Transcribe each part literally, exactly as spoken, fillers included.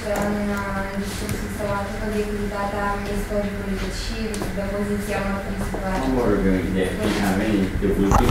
folosește în, în discursul său atât obiectivitatea istoricului, cât și de poziția mărturisită. Nu mă rog, de a venit de vultiv,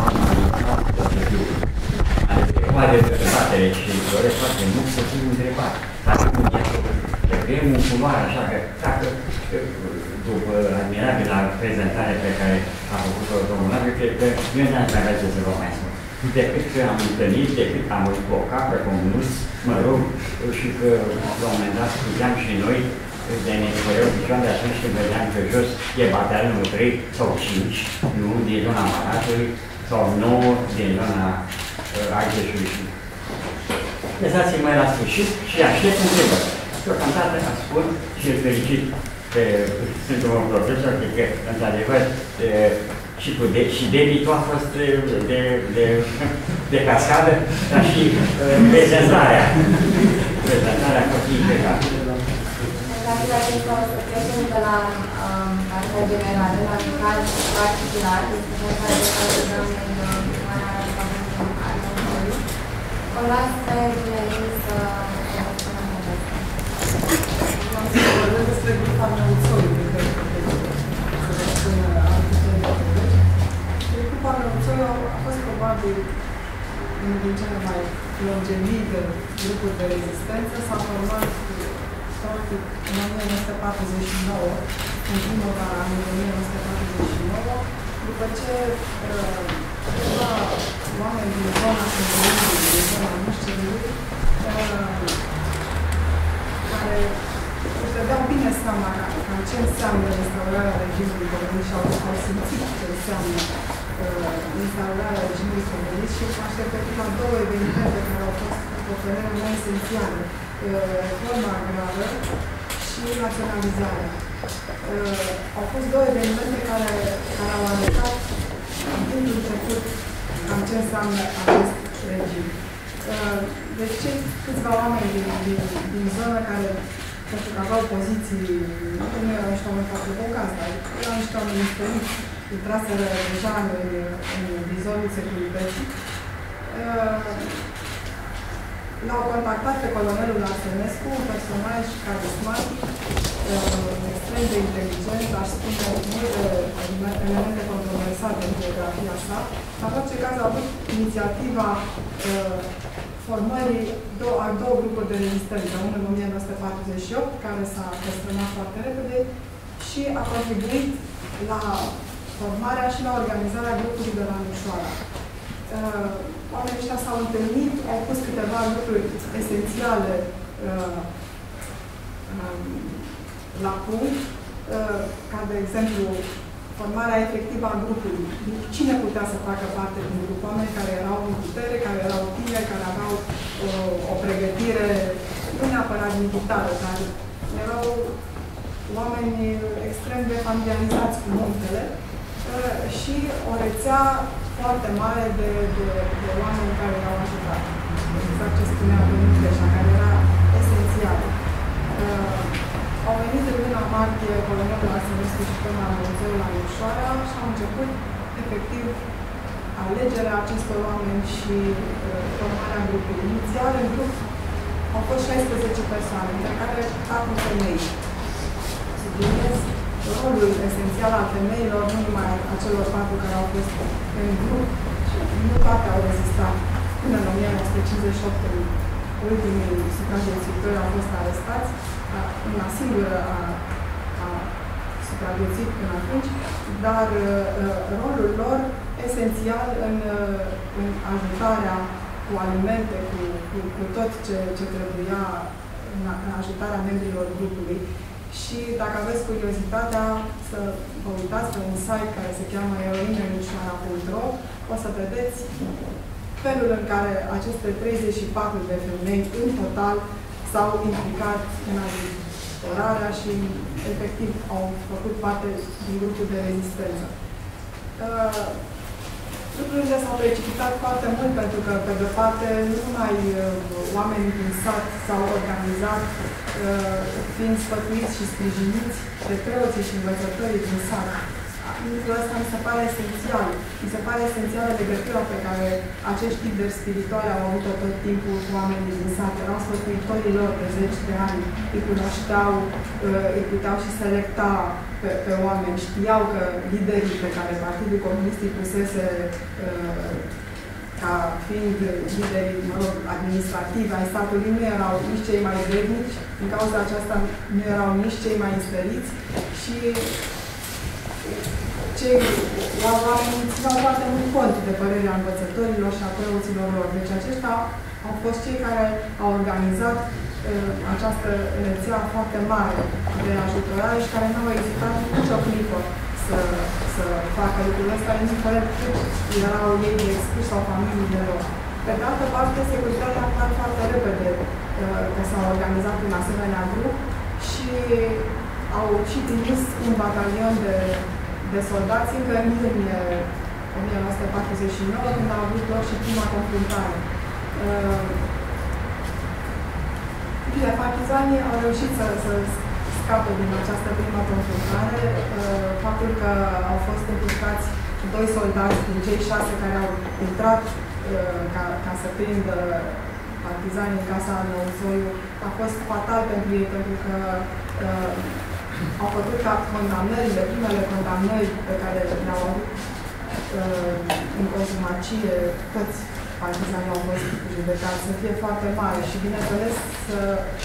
are dezbatere și doresc foarte mult să fiu întrebat. Dacă nu e vrem un culoare, așa că dacă după admirabila prezentare pe care a făcut-o domnul Laviu, cred că eu n-aș mai vrea să vă mai spun. Decât că am întâlnit, decât că am auzit o capă comunist, mă rog, și că la un moment dat scuzeam și noi de ne păreau picioare atunci când vedeam că jos e batalionul trei sau cinci, nu din zona Maratului, sau nouă din zona uh, Argeșului. Lăsați-mă la sfârșit și aștept întrebări. Deocamdată ascult și îl felicit pe sunt un profesor, cred că, într-adevăr, și, cu de, și debitul a fost de, de, de, de cascadă, dar și uh, prezentarea. Prezentarea a fost impecabilă. Dacă acesta o să trecem de la partea generală, la un caz particular, este vorba de cazul doamnei Ioana Armătorului. O las pe dumneavoastră să vă spună povestea. Am să vorbesc despre grupa Neuțoiului, cred că să vă spun alte. Grupa Neuțoiului a fost probabil unul din cele mai longevite grupuri de rezistență. S-a format practic în o mie nouă sute patruzeci și nouă, în primăvara anului o mie nouă sute patruzeci și nouă, după ce câteva oameni din zona Sâmbălului, din zona Mușcerului, care își dădeau bine seama ca ce înseamnă instaurarea regimului comunist și au, au simțit ce înseamnă uh, instaurarea regimului comunist și s-a așteptat la două evenimente care au fost, după părerea mea, esențiale. Reforma agrară și naționalizarea. Uh, au fost două evenimente care, care au arătat din început cam ce înseamnă acest regim. Uh, deci cei câțiva oameni din, din, din zonă care, pentru că aveau poziții, nu erau niște oameni foarte bogați, dar erau niște oameni instruiți, intraseră deja în, în vizorul securității. Uh, L-au contactat pe colonelul Arsenescu, un personaj carismatic, extrem de inteligent, aș spune multe elemente controversate în biografia sa. În orice caz a avut inițiativa formării a două grupuri de rezistență, unul în o mie nouă sute patruzeci și opt, care s-a destrămat foarte repede și a contribuit la formarea și la organizarea grupului de la Nușoara. Oamenii ăștia s-au întâlnit, au pus câteva lucruri esențiale uh, um, la punct, uh, ca de exemplu formarea efectivă a grupului. Cine putea să facă parte din grup? Oameni care erau în putere, care erau tineri, care aveau uh, o pregătire nu neapărat militară, dar erau oameni extrem de familiarizați cu muntele uh, și o rețea foarte mare de, de, de oameni care i-au ajutat. Exact ce spunea domnul Creșa, care era esențial. Uh, au venit în luna martie colonelul Arsenescu și până la Muzeul la Nușoara și au început, efectiv, alegerea acestor oameni și uh, formarea grupului. Inițial, în grup, au fost șaisprezece persoane, dintre care patru femei. Subliniez rolul esențial al femeilor, nu numai a celor patru care au fost în grup, și nu toate au rezistat. Până în o mie nouă sute cincizeci și opt, ultimii supraviețuitori au fost arestați, una singură a, a supraviețuit până atunci, dar uh, rolul lor esențial în, uh, în ajutarea cu alimente, cu, cu, cu tot ce, ce trebuia în, în ajutarea membrilor grupului. Și dacă aveți curiozitatea să vă uitați pe un site care se cheamă eroinenușoara punct ro, o să vedeți felul în care aceste treizeci și patru de femei în total s-au implicat în ajutorarea și efectiv au făcut parte din grupul de rezistență. Uh, lucrurile s-au precipitat foarte mult pentru că, pe de parte, nu numai uh, oamenii din sat s-au organizat uh, fiind sfătuiți și sprijiniți de preoții și învățătorii din sat. lucrul ăsta mi se pare esențial. Mi se pare esențială legătura pe care acești lideri spirituali au avut-o tot timpul cu oamenii din sat. Erau sfătuitorii lor de zeci de ani, îi cunoșteau, îi puteau și selecta pe, pe oameni. Știau că liderii pe care Partidul Comunist îi pusese ca fiind liderii, mă rog, administrativi ai statului, nu erau nici cei mai vrednici, din cauza aceasta nu erau nici cei mai înstăriți și cei oamenii țineau foarte mult cont de părerea învățătorilor și a preoților lor. Deci aceștia au fost cei care au organizat uh, această rețea foarte mare de ajutorare și care nu au ezitat nicio clipă să, să facă lucrul ăsta, indiferent cât erau ei de expus sau familiile lor. Pe de altă parte, securitatea a aflat foarte repede uh, că s-au organizat un asemenea grup și au și trimis un batalion de, de soldați încă în iunie o mie nouă sute patruzeci și nouă, când a avut loc și prima confruntare. Uh, bine, partizanii au reușit să, să scape din această primă confruntare. Uh, faptul că au fost implicați doi soldați din cei șase care au intrat uh, ca, ca să prindă partizanii în casa Năuțoiu a fost fatal pentru ei, pentru că uh, au făcut ca condamnările, primele condamnări pe care le-au avut uh, în consumacie, toți partizanii au fost judecați, să fie foarte mare și, bineînțeles, să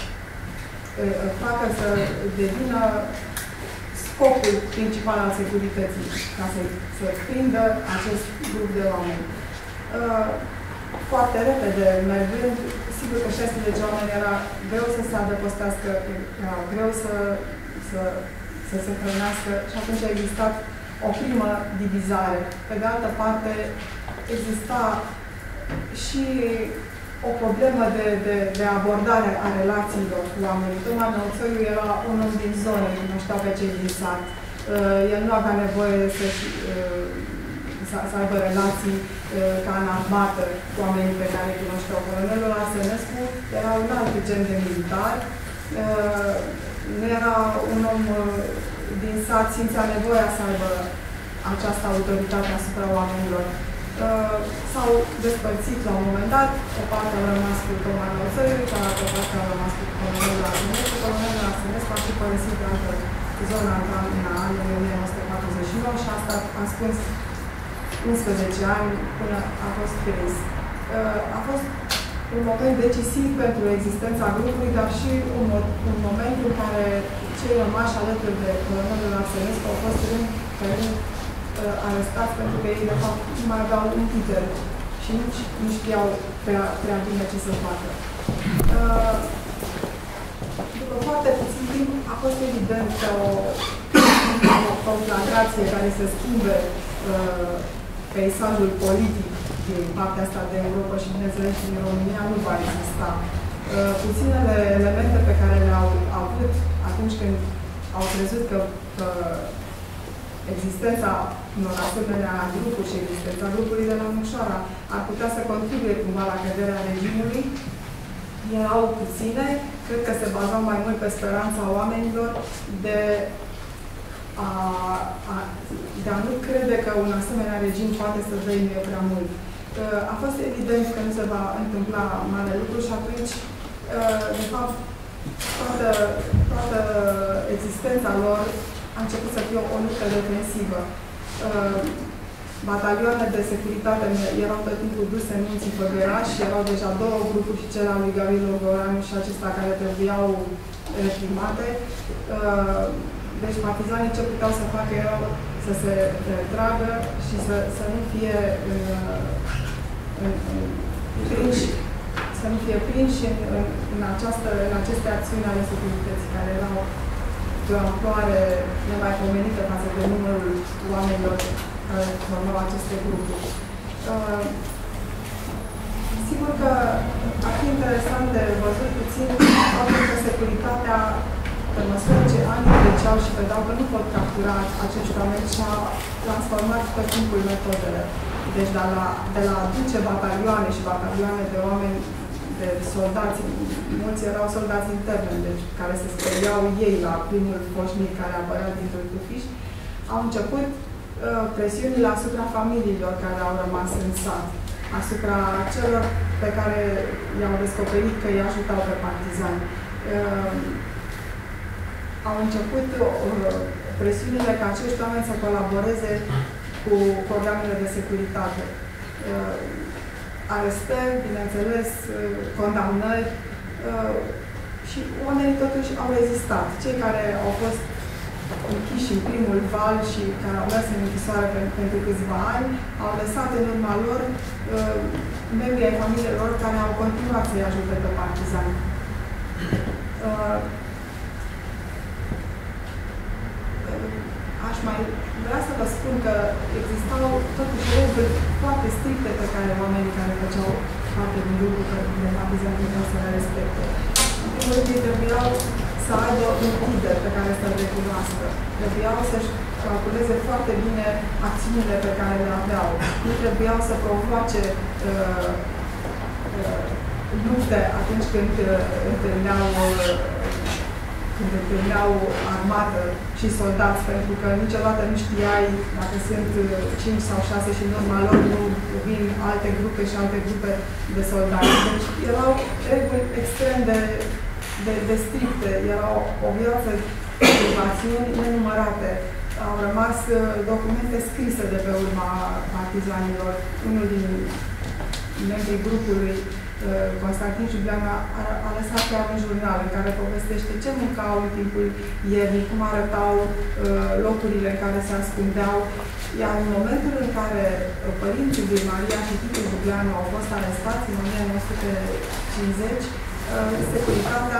uh, facă să devină scopul principal al securității, ca să, să prindă acest grup de oameni. Uh, foarte repede, mergând, sigur că șaisprezece oameni era greu să se adăpostească, era greu să Să, să se hrănească și atunci a existat o primă divizare. Pe de altă parte, exista și o problemă de, de, de abordare a relațiilor cu oamenii. Toma Năuțoiu era unul din zone, cunoștea pe cei din sat. Uh, el nu avea nevoie să, uh, să, să aibă relații uh, ca în armată cu oamenii pe care îi cunoșteau. Colonelul Arsenescu era un alt gen de militar. Uh, Nu era un om din sat, simțea nevoia să aibă această autoritate asupra oamenilor. Uh, S-au despărțit la un moment dat, o parte a rămas cu Toma Năuțoiu, cealaltă parte a rămas cu colonelul Arsenescu. Colonelul Arsenescu a și părăsit de altă zona în anul o mie nouă sute patruzeci și nouă și asta a spus unsprezece ani până a fost prins. Uh, a fost un moment decisiv pentru existența grupului, dar și un, un moment în care cei rămași alături de colonelul Arsenescu au fost rând pe rând uh, arestați pentru că ei, de fapt, nu mai aveau un titel și nici nu știau prea, prea bine ce să facă. Uh, după foarte puțin timp a fost evident că o, o conflagrație care să schimbe uh, peisajul politic din partea asta de Europa și, bineînțeles, din România nu va exista. Uh, puținele elemente pe care le-au avut atunci când au crezut că, că existența unor asemenea grupuri și existența grupului de la Mușoara ar putea să contribuie cumva la căderea regimului, erau puține, cred că se bazau mai mult pe speranța oamenilor de a, a, de a nu crede că un asemenea regim poate să dăinuie prea mult. A fost evident că nu se va întâmpla mare lucru și atunci, de fapt, toată, toată existența lor a început să fie o, o luptă defensivă. Batalioane de securitate erau tot timpul duse în munții Făgăraș și erau deja două grupuri, și cel al lui Gavril Logoreanu și acesta care trebuiau reprimate. Deci partizanii ce puteau să facă erau să se retragă și să, să nu fie în, în, în, prinși, să nu fie prinși în, în, în, această, în aceste acțiuni ale securității, care erau de o amploare nemaipomenită față de numărul oamenilor care formau aceste grupuri. Uh, sigur că ar fi interesant de văzut puțin faptul că securitatea, pe măsură ce anii treceau și vedeau că nu pot captura acești oameni, și-a transformat tot timpul metodele. Deci de la, de la duce batalioane și batalioane de oameni, de soldați, mulți erau soldați interne, deci care se speriau ei la primul foșnic care apărea dintr-un tufiș, au început presiunile asupra familiilor care au rămas în sat, asupra celor pe care i-au descoperit că îi ajutau pe partizani. Au început presiunile ca acești oameni să colaboreze cu organele de securitate. Arestări, bineînțeles, condamnări și oamenii totuși au rezistat. Cei care au fost închiși în primul val și care au mers în închisoare pentru câțiva ani, au lăsat în urma lor membrii ai familiilor care au continuat să-i ajute pe partizani. Aș mai vrea să vă spun că existau totuși reguli foarte stricte pe care oamenii care făceau parte din grupul de partizani trebuiau să le respecte. În primul rând, ei trebuiau să aibă un lider pe care să-l recunoască. Trebuiau să-și calculeze foarte bine acțiunile pe care le aveau. Nu trebuiau să provoace uh, uh, lupte atunci când uh, întâlneau uh, când întâlneau armată și soldați, pentru că niciodată nu știai dacă sunt cinci sau șase și în urma lor nu vin alte grupe și alte grupe de soldați. Deci erau reguli extrem de, de, de stricte, era o, o viață de privațiuni nenumărate. Au rămas documente scrise de pe urma partizanilor. Unul din membrii grupului, Constantin Jubleanu, a, a lăsat chiar un jurnal în care povestește ce mâncau în timpul iernii, cum arătau uh, locurile în care se ascundeau. Iar în momentul în care părinții lui Maria și Titu Jubleanu au fost arestați, în o mie nouă sute cincizeci, uh, securitatea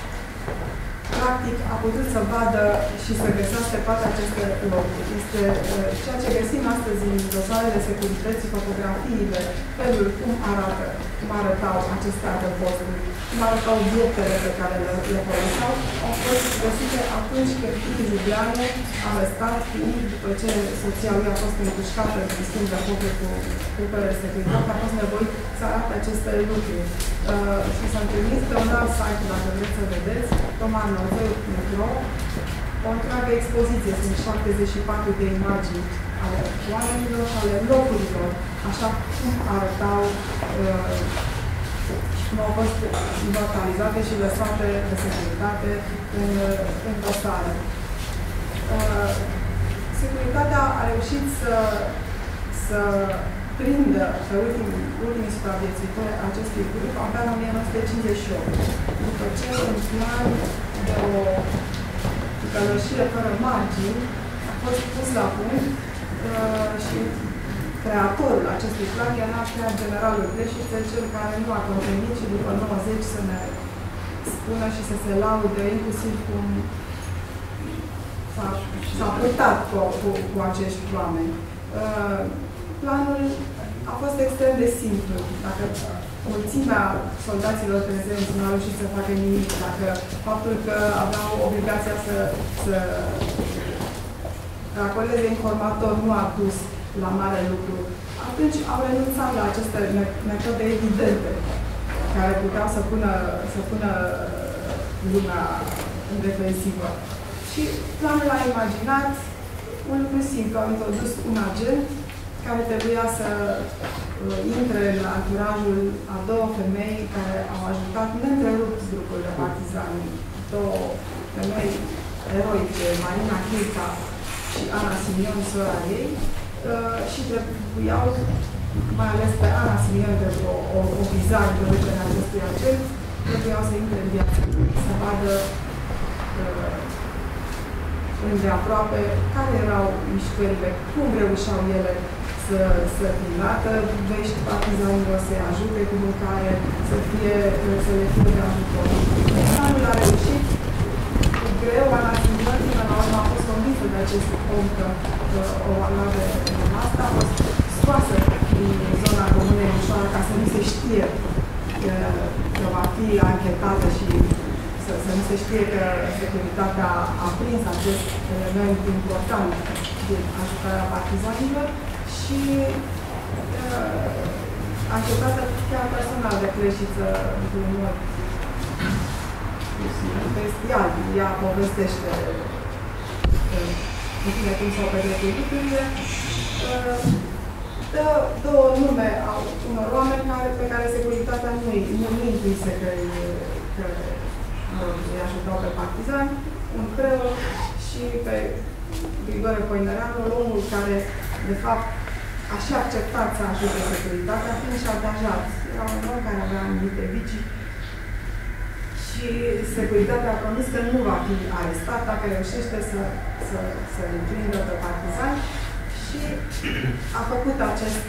practic a putut să vadă și să găsească toate aceste locuri. Este uh, ceea ce găsim astăzi în dosarele securității, fotografiile, felul cum arată, cum arătau aceste adăposturi, cum arătau obiectele pe care le, le foloseau, au fost găsite atunci când Titu Jubleanu, arestat, fiind după ce soția lui a fost împușcată în schimb de foc cu trupele de securitate, a fost nevoit să arate aceste lucruri. Uh, și s-a întâlnit pe un alt site, dacă vreți să vedeți, roman norveu punct ro, o întreagă expoziție, sunt șaptezeci și patru de imagini ale oamenilor și ale locurilor, așa cum arătau uh, și cum au fost imortalizate și lăsate de securitate în, în dosare. Uh, securitatea a reușit să, să prindă pe ultimii, ultimii supraviețuitori acestui grup abia în o mie nouă sute cincizeci și opt, după ce un plan de o călășire fără margini a fost pus la punct uh, și creatorul acestui plan era chiar generalul Pleșiță, cel care nu a convenit și după nouăzeci să ne spună și să se laude inclusiv cum s-a purtat cu, cu, cu acești oameni. Uh, planul a fost extrem de simplu. Dacă mulțimea soldaților prezenți nu au reușit să facă nimic, dacă faptul că aveau obligația să, să racoleze informator nu a dus la mare lucru, atunci au renunțat la aceste metode evidente care puteau să pună, să pună lumea în defensivă. Și planul a imaginat un lucru simplu. Au introdus un agent care trebuia să uh, intre în anturajul a două femei care au ajutat neîntrerupt grupul de partizani. Două femei eroice, Marina Chirca și Ana Simion, sora ei, uh, și trebuiau, mai ales pe Ana Simion, de o, o, o vizare de uiterea acestui agent, trebuiau să intre în viață, să vadă uh, îndeaproape care erau mișcările, cum reușeau ele să, să trimată vești partizanilor, să-i ajute cu mâncare, să, fie, să le fie de ajutor. Planul a reușit cu greu, Ana Simion, până la urmă a fost convinsă de acest om că o valoare în asta, a fost scoasă din zona comunei Ușoară ca să nu se știe că va fi anchetată și să, să nu se știe că securitatea a prins acest element important din ajutarea partizanilor și uh, anchetată chiar personal de Pleșiță într-un mod bestial. Ea povestește uh, în fine cum s-au petrecut lucrurile, dă două nume a unor oameni care, pe care securitatea nu nu închise că, că îi ajutau pe partizani, un preot și pe Grigore Poinăreanu, omul care, de fapt, a și acceptat să ajute securitatea, fiind și angajat. Era un om care avea anumite vicii și securitatea a promis că nu va fi arestat dacă reușește să, să, să îi prindă pe partizani și a făcut acest,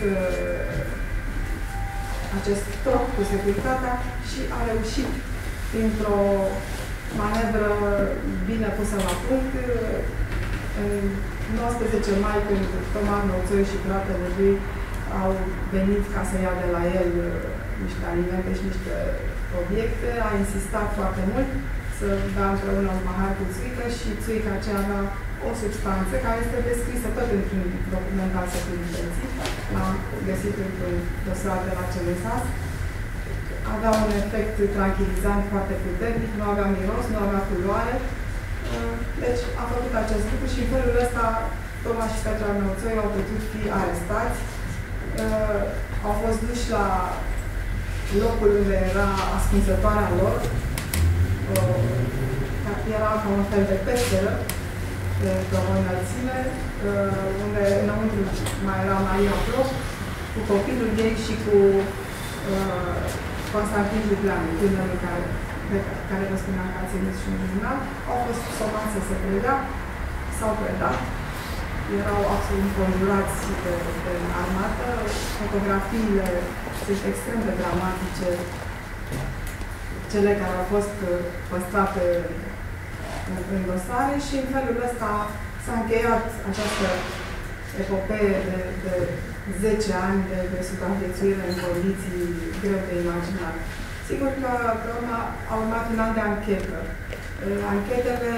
acest troc cu securitatea și a reușit printr-o manevră bine pusă la punct. În nouăsprezece mai, când Toma Noțoi și fratele lui au venit ca să ia de la el niște alimente și niște obiecte, a insistat foarte mult să dea împreună un pahar cu țuică și țuica aceea avea o substanță care este descrisă tot într-un document al securității, l-am găsit într-un dosar de la C N S A S. Avea un efect tranquilizant foarte puternic, nu avea miros, nu avea culoare. Deci a făcut acest lucru și în felul ăsta Toma și Petra Noțoi au putut fi arestați. Uh, au fost duși la locul unde era ascunsătoarea lor. Uh, era ca un fel de peșteră de o înălțime, uh, unde înăuntru mai era Maria Plop, cu copilul ei și cu uh, Constantin Jupleanu, tânărul care pe care vă spuneam că ați emis și un jurnal, au fost somați să se predea, s-au predat, erau absolut înconjurați de, de armată, fotografiile sunt extrem de dramatice, cele care au fost păstrate în, în dosare și în felul ăsta s-a încheiat această epopee de, de zece ani de, de supraviețuire în condiții greu de imaginat. Sigur că pe urmă a urmat un an de anchetă. Anchetele,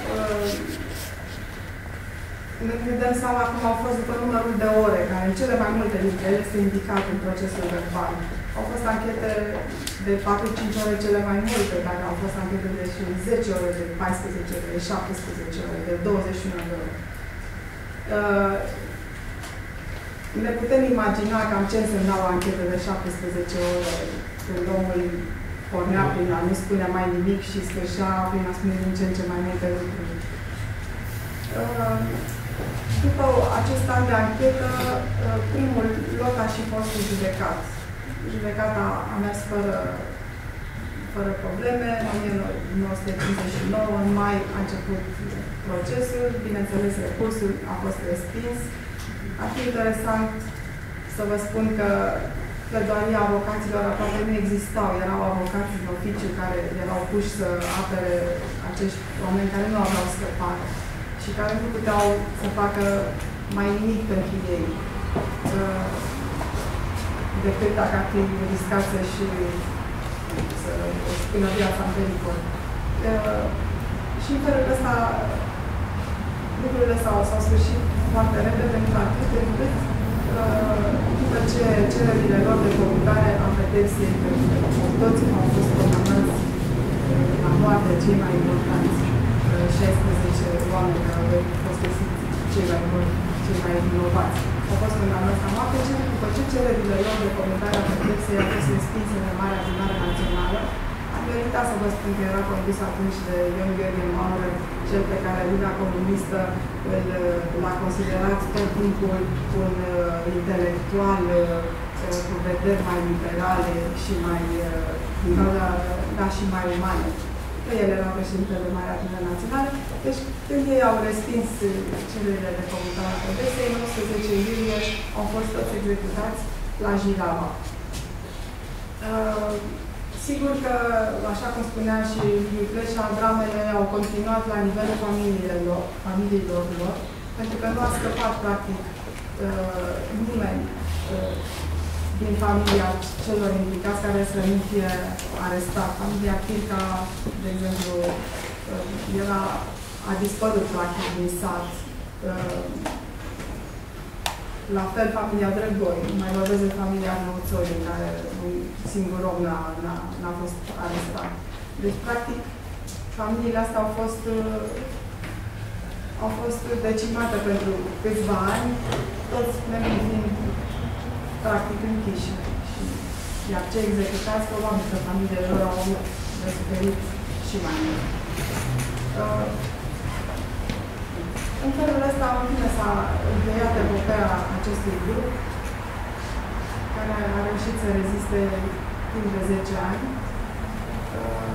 ne dăm seama cum au fost după numărul de ore, care în cele mai multe dintre ele este indicat în procesul verbal. Au fost anchete de patru-cinci ore cele mai multe, care au fost anchete de zece ore, de paisprezece ore, de șaptesprezece ore, de douăzeci și unu de ore. Ne putem imagina cam ce însemna o anchetă de șaptesprezece ore, când omul pornea prin a nu spune mai nimic și sfârșea prin a spune din ce în ce mai multe lucruri. După acest an de anchetă, primul lot a și fost judecat. Judecata a mers fără, fără probleme. În o mie nouă sute cincizeci și nouă, în mai, a început procesul. Bineînțeles, recursul a fost respins. Ar fi interesant să vă spun că pledoaria avocaților aproape nu existau. Erau avocați în oficiu care erau puși să apere acești oameni care nu aveau scăpare și care nu puteau să facă mai nimic pentru ei decât dacă ar fi riscat să-și să își pună viața în pericol. Și în felul ăsta lucrurile s-au sfârșit foarte repede, pentru atât încât după ce cererile lor de căutare a pedepsei pentru toți au fost condamnați la moarte, cei mai importanți, șaisprezece oameni care au fost găsiți cei mai buni, cei mai vinovați. Au fost condamnați la moarte, după ce cererile lor de căutare a pedepsei au fost respinse de Marea Adunare Națională. Am meritat să vă spun că era condus atunci de Ion Gheorghe Maurer, cel pe care lumea comunistă l-a considerat tot timpul un uh, intelectual uh, cu vederi mai liberale și mai, uh, da, și mai umane. Că el era președintele Marea Adunare Națională. Deci, când ei au respins cererile de căutare a pedepsei, în unsprezece iulie au fost toți executați la Jirava. Uh, Sigur că, așa cum spunea și Iucleșa, dramele au continuat la nivelul familiilor, familiilor lor, pentru că nu a scăpat, practic, nimeni din familia celor implicați care să nu fie arestat. Familia Chirca, de exemplu, era, a dispărut, practic, din sat. La fel, familia Drăgoi, mai vorbesc de familia Noțoi, în care un singur om n-a fost arestat. Deci, practic, familiile astea au fost, au fost decimate pentru câțiva ani, toți membrii fiind practic închiși. Și, iar cei executați, probabil că familiile lor au avut de suferit și mai mult. Uh, în felul ăsta, în fine, s-a încheiat epopeea acestui grup, care a reușit să reziste timp de zece ani. Uh,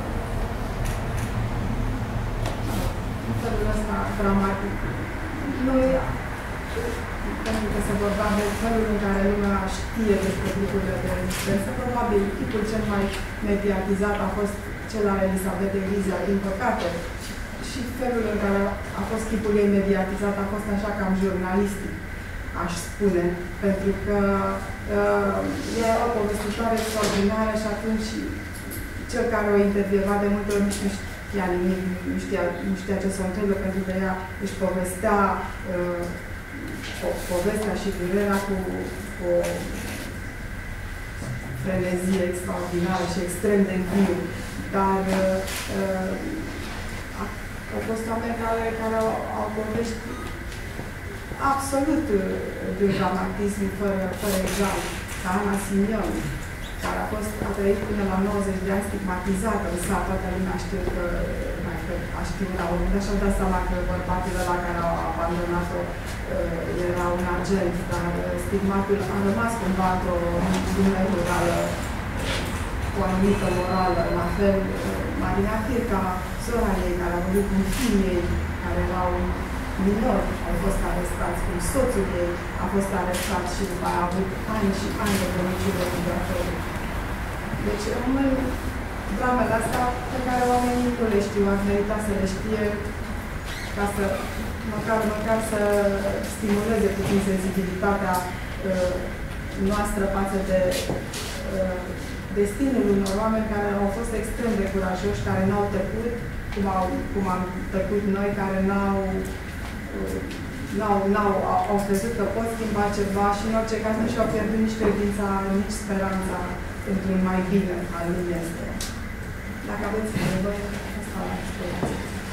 în felul ăsta dramatic. Noi, pentru că se vorbea de felul în care lumea știe despre grupurile de rezistență, probabil tipul cel mai mediatizat a fost cel al Elisabetei Lizia, din păcate. Și felul în care a fost chipul ei mediatizat a fost așa cam jurnalistic, aș spune, pentru că uh, ea era o povestitoare extraordinară și atunci cel care o intervieva de multe ori nici nu știa nimic, nu știa, nu știa ce se întâmplă, pentru că ea își povestea uh, po povestea și durerea cu, cu o frenezie extraordinară și extrem de viu. Dar uh, au fost oameni care, care au, au povești absolut de dramatism, fără, fără egal, ca Ana Simion, care a fost a trăit până la nouăzeci de ani stigmatizată în sat. Toată lumea știu că, că a știut la urmă, dar și-au dat seama că bărbatul ăla care a abandonat-o era un agent, dar stigmatul a rămas cumva într-o lume rurală cu o anumită morală. La fel, Marina Firca, sora ei, care a vorbit cu fiii ei, care erau minori, au fost arestați, cum soțul ei a fost arestat și după aia a avut ani și ani de domiciliu obligatoriu. Deci rămân dramele astea pe care oamenii nu le știu, ar merita să le știe ca să, măcar, măcar să stimuleze puțin sensibilitatea uh, noastră față de uh, destinul unor oameni care au fost extrem de curajoși, care n-au tăcut, cum, au, cum am tăcut noi, care n-au N-au, n-au, au crezut că pot schimba ceva și în orice caz nu și-au pierdut nici credința, nici speranța într-un mai bine al lumii astea. Dacă aveți nevoie, asta la explicație.